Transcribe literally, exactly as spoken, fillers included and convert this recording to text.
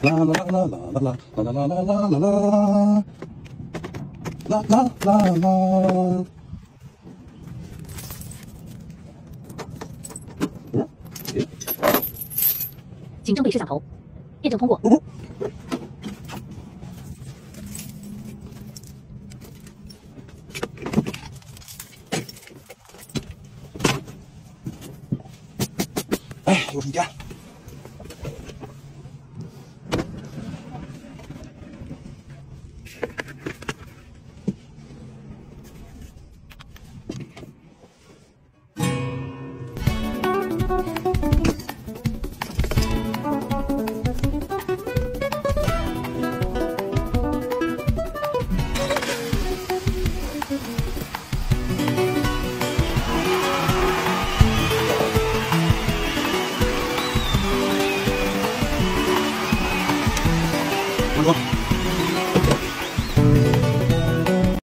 啦啦啦啦啦啦啦啦啦啦啦啦啦啦啦啦。 请正对摄像头，验证通过。 哎，又是一天。我说。